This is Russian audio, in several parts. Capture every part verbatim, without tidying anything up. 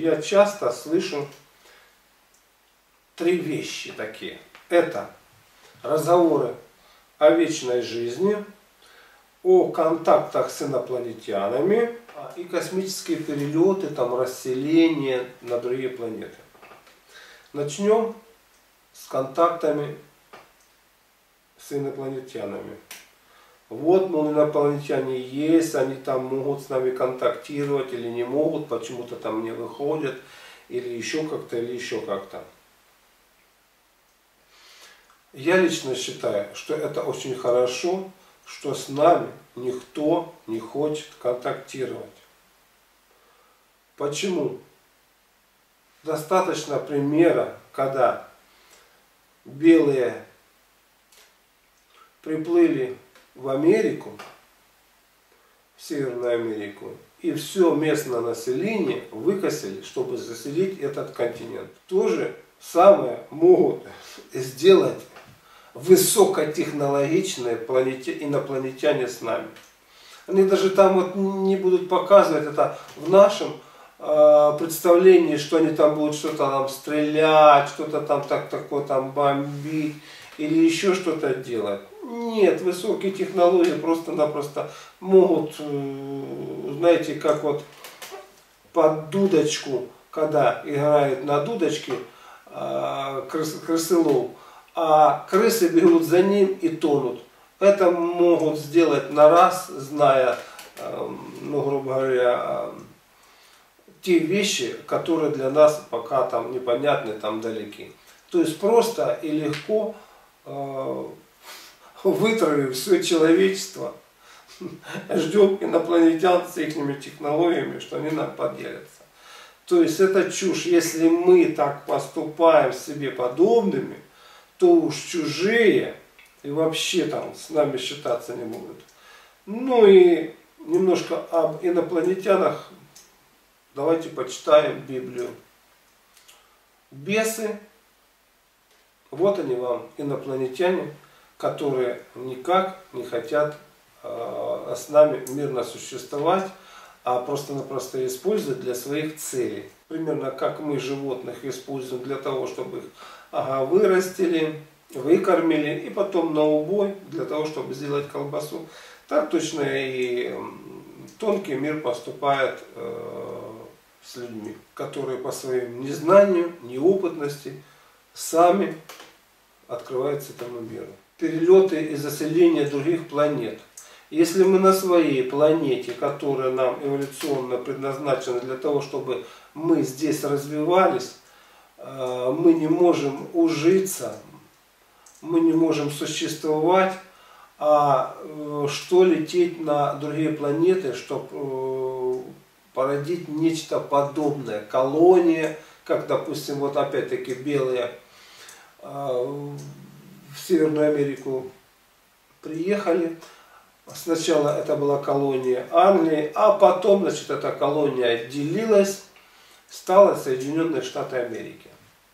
я часто слышу три вещи такие. Это разговоры о вечной жизни, о контактах с инопланетянами и космические перелеты, там, расселения на другие планеты. Начнем с контактами с инопланетянами. Вот, мол, инопланетяне есть, они там могут с нами контактировать или не могут, почему-то там не выходят, или еще как-то, или еще как-то. Я лично считаю, что это очень хорошо, что с нами никто не хочет контактировать. Почему? Достаточно примера, когда белые приплыли в Америку, в Северную Америку, и все местное население выкосили, чтобы заселить этот континент. То же самое могут сделать высокотехнологичные инопланетяне с нами. Они даже там вот не будут показывать это в нашем э, представлении, что они там будут что-то там стрелять, что-то там так такое там бомбить или еще что-то делать. Нет, высокие технологии просто-напросто могут, э, знаете, как вот под дудочку, когда играет на дудочке э, крыс, крысылов, а крысы бегут за ним и тонут. Это могут сделать на раз, зная, ну, грубо говоря, те вещи, которые для нас пока там непонятны, там далеки. То есть просто и легко э, вытравив все человечество, ждем инопланетян с их технологиями, что они нам поделятся. То есть это чушь. Если мы так поступаем с себе подобными, то уж чужие и вообще там с нами считаться не будут. Ну и немножко об инопланетянах. Давайте почитаем Библию. Бесы, вот они вам, инопланетяне, которые никак не хотят э, с нами мирно существовать, а просто-напросто используют для своих целей. Примерно как мы животных используем для того, чтобы их ага, вырастили, выкормили и потом на убой для того, чтобы сделать колбасу. Так точно и тонкий мир поступает э, с людьми, которые по своему незнанию, неопытности сами открываются этому миру. Перелеты и заселение других планет. Если мы на своей планете, которая нам эволюционно предназначена для того, чтобы мы здесь развивались, мы не можем ужиться, мы не можем существовать, а что лететь на другие планеты, чтобы породить нечто подобное, колония, как, допустим, вот опять-таки белые в Северную Америку приехали. Сначала это была колония Англии, а потом, значит, эта колония отделилась, стала Соединенные Штаты Америки.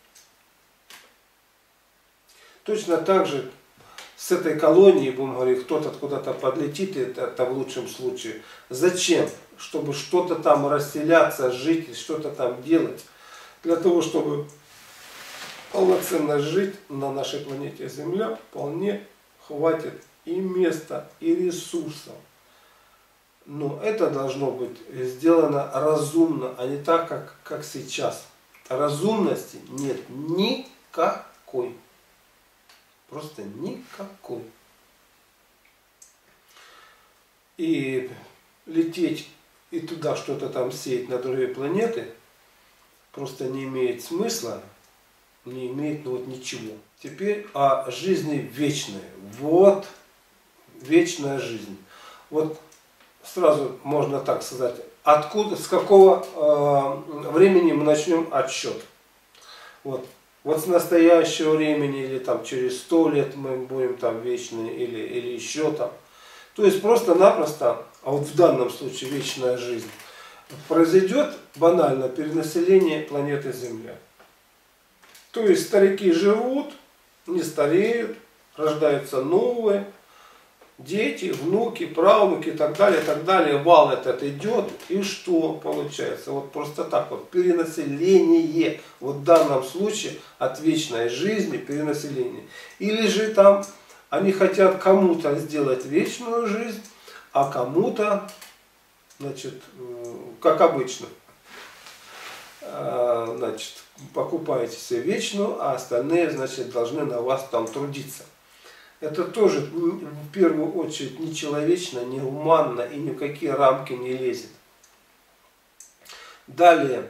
Точно так же с этой колонией, будем говорить, кто-то куда-то подлетит, это, это в лучшем случае. Зачем? Чтобы что-то там расселяться, жить, что-то там делать. Для того, чтобы полноценно жить на нашей планете Земля, вполне хватит и места, и ресурсов. Но это должно быть сделано разумно, а не так, как, как сейчас. Разумности нет никакой. Просто никакой. И лететь и туда что-то там сеять на другие планеты просто не имеет смысла, не имеет ну, вот ничего. Теперь о жизни вечной. Вот вечная жизнь. Вот сразу можно так сказать, откуда, с какого э, времени мы начнем отсчет. Вот. Вот с настоящего времени, или там через сто лет мы будем там вечные, или, или еще там. То есть просто-напросто, а вот в данном случае вечная жизнь, произойдет банально перенаселение планеты Земля. То есть старики живут, не стареют, рождаются новые, дети, внуки, правнуки и так далее, и так далее. Вал этот идет, и что получается? Вот просто так вот, перенаселение, вот в данном случае от вечной жизни перенаселение. Или же там они хотят кому-то сделать вечную жизнь, а кому-то, значит, как обычно, значит, покупаете себе вечную, а остальные, значит, должны на вас там трудиться. Это тоже в первую очередь нечеловечно, негуманно и ни в какие рамки не лезет. Далее,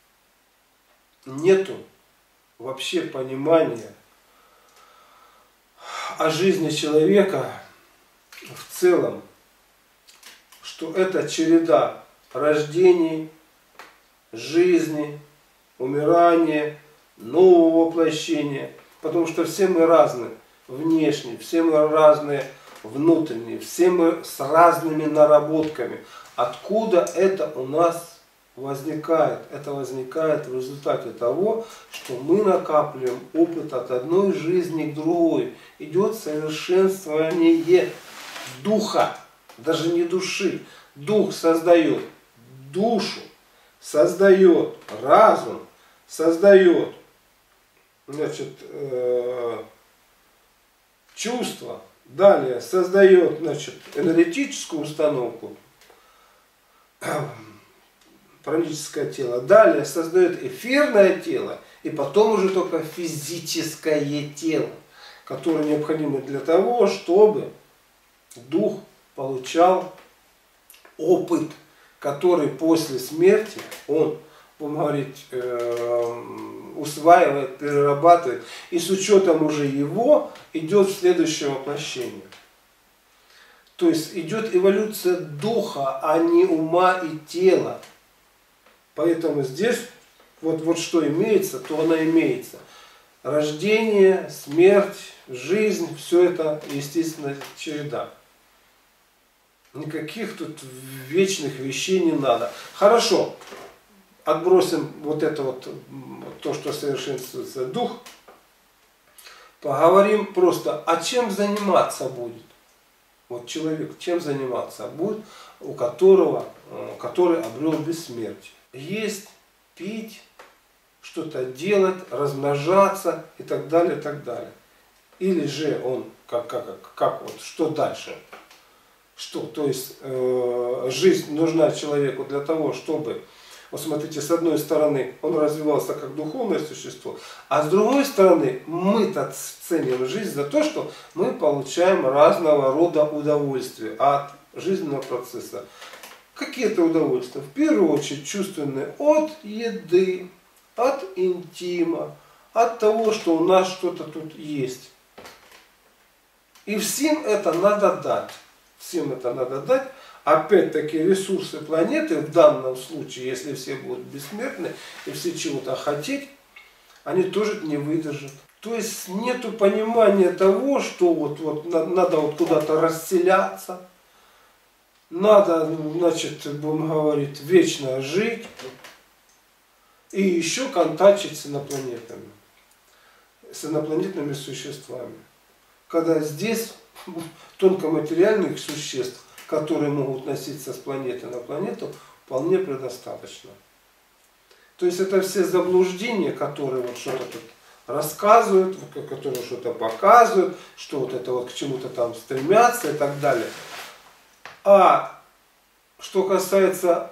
нету вообще понимания о жизни человека в целом, что это череда рождений, жизни, умирания, нового воплощения, потому что все мы разные. Внешне, все мы разные внутренние, все мы с разными наработками. Откуда это у нас возникает? Это возникает в результате того, что мы накапливаем опыт от одной жизни к другой. Идет совершенствование духа, даже не души. Дух создает душу, создает разум, создает, значит, э чувство, далее создает, значит, энергетическую установку, праническое тело, далее создает эфирное тело, и потом уже только физическое тело, которое необходимо для того, чтобы дух получал опыт, который после смерти он, будем говорить, усваивает, перерабатывает, и с учетом уже его идет в следующее воплощение. То есть идет эволюция духа, а не ума и тела. Поэтому здесь вот, вот что имеется, то оно имеется. Рождение, смерть, жизнь, все это, естественно, череда. Никаких тут вечных вещей не надо. Хорошо. Отбросим вот это вот, то, что совершенствуется дух. Поговорим просто, а чем заниматься будет? Вот человек чем заниматься будет, у которого, который обрел бессмертие. Есть, пить, что-то делать, размножаться и так далее, и так далее. Или же он, как, как, как вот, что дальше? Что, то есть э, жизнь нужна человеку для того, чтобы... Вот смотрите, с одной стороны он развивался как духовное существо, а с другой стороны мы-то ценим жизнь за то, что мы получаем разного рода удовольствия от жизненного процесса. Какие-то удовольствия? В первую очередь чувственные от еды, от интима, от того, что у нас что-то тут есть. И всем это надо дать. Всем это надо дать. Опять-таки ресурсы планеты, в данном случае, если все будут бессмертны и все чего-то хотеть, они тоже не выдержат. То есть нету понимания того, что вот, вот надо вот куда-то расселяться, надо, значит, будем говорить, вечно жить и еще контактить с инопланетами, с инопланетными существами. Когда здесь тонкоматериальных существ, которые могут носиться с планеты на планету, вполне предостаточно. То есть это все заблуждения, которые вот что-то тут рассказывают, которые что-то показывают, что вот это вот к чему-то там стремятся и так далее. А что касается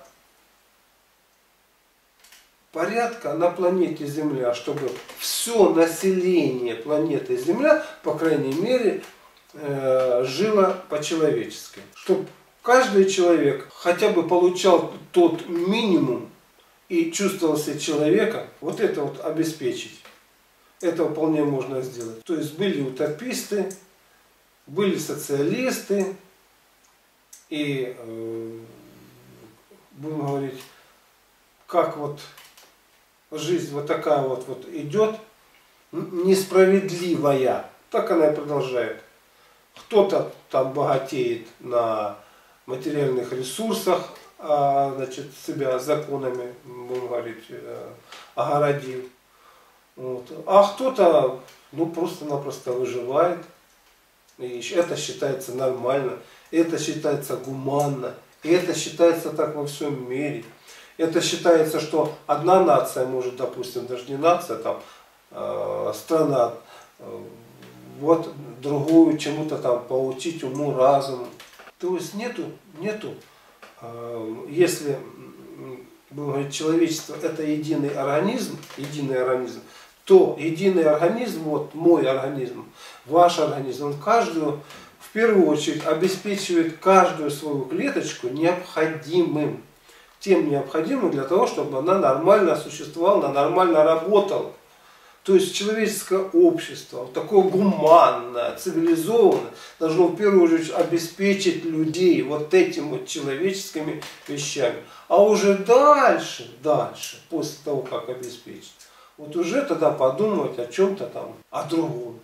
порядка на планете Земля, чтобы все население планеты Земля, по крайней мере, жило по-человечески. Чтобы каждый человек хотя бы получал тот минимум и чувствовал себя человеком, вот это вот обеспечить. Это вполне можно сделать. То есть были утописты, были социалисты, и, э, будем говорить, как вот жизнь вот такая вот, вот идет, несправедливая, так она и продолжает. Кто-то там богатеет на материальных ресурсах, а, значит, себя законами, будем говорить, огородил. Вот. А кто-то, ну, просто-напросто выживает. И это считается нормально, это считается гуманно, и это считается так во всем мире. Это считается, что одна нация может, допустим, даже не нация, там, э, страна, э, вот другую чему-то там поучить уму, разуму. То есть нету, нету, э, если будем говорить, человечество это единый организм, единый организм, то единый организм, вот мой организм, ваш организм, он каждую, в первую очередь, обеспечивает каждую свою клеточку необходимым, тем необходимым для того, чтобы она нормально существовала, нормально работала. То есть человеческое общество, вот такое гуманное, цивилизованное, должно в первую очередь обеспечить людей вот этими вот человеческими вещами. А уже дальше, дальше, после того, как обеспечить, вот уже тогда подумать о чем-то там, о другом.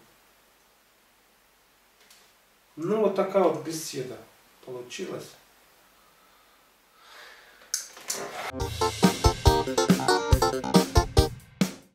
Ну вот такая вот беседа получилась.